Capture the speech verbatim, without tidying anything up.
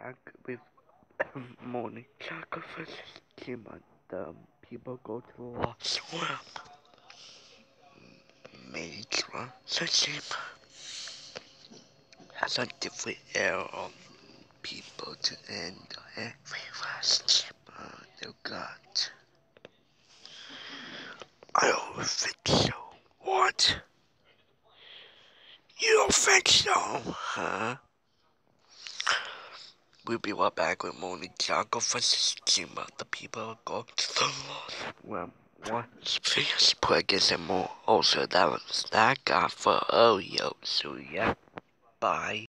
back with morning sacrifice team and um, people go to the lost world. Major the team has a different era of people to end every last uh, they got. I don't think so. What? You don't think so, huh? We'll be right back with morning sacrifices team about the people go to the lost world. Once fierce preggers and more. Also, that was that guy for Oreo. So yeah, bye.